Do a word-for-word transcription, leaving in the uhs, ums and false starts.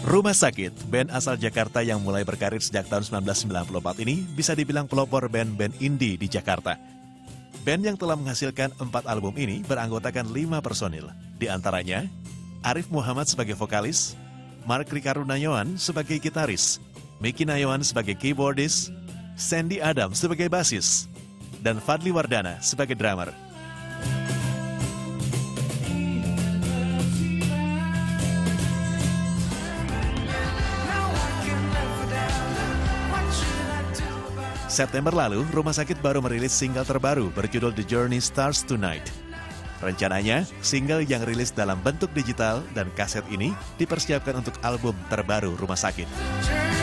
Rumah Sakit, band asal Jakarta yang mulai berkarir sejak tahun seribu sembilan ratus sembilan puluh empat ini bisa dibilang pelopor band-band indie di Jakarta. Band yang telah menghasilkan empat album ini beranggotakan lima personil. Di antaranya, Arif Muhammad sebagai vokalis, Mark Ricardo Nayoan sebagai gitaris, Miki Nayoan sebagai keyboardis, Sandy Adam sebagai basis, dan Fadli Wardana sebagai drummer. September lalu, Rumah Sakit baru merilis single terbaru berjudul The Journey Starts Tonight. Rencananya, single yang rilis dalam bentuk digital dan kaset ini dipersiapkan untuk album terbaru Rumah Sakit.